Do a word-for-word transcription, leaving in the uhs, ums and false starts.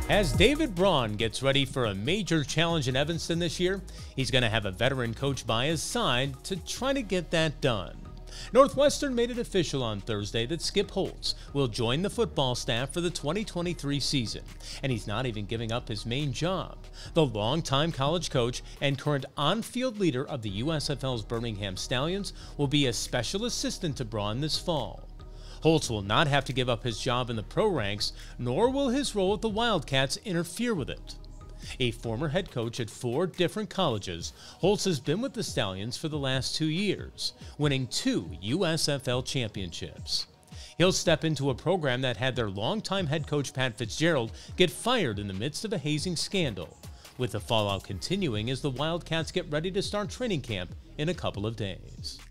As David Braun gets ready for a major challenge in Evanston this year, he's going to have a veteran coach by his side to try to get that done. Northwestern made it official on Thursday that Skip Holtz will join the football staff for the twenty twenty-three season, and he's not even giving up his main job. The longtime college coach and current on-field leader of the U S F L's Birmingham Stallions will be a special assistant to Braun this fall. Holtz will not have to give up his job in the pro ranks, nor will his role at the Wildcats interfere with it. A former head coach at four different colleges, Holtz has been with the Stallions for the last two years, winning two U S F L championships. He'll step into a program that had their longtime head coach Pat Fitzgerald get fired in the midst of a hazing scandal, with the fallout continuing as the Wildcats get ready to start training camp in a couple of days.